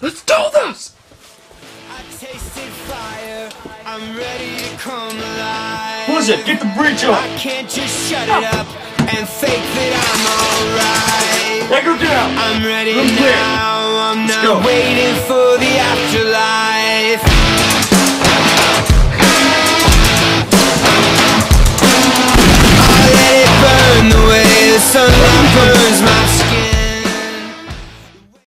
Let's do this! I tasted fire. I'm ready to come alive. Blizzard, get the bridge up! I can't just shut it up and fake that I'm alright. Take her down! I'm ready Room clear. now. I'm Let's not go. waiting for the afterlife.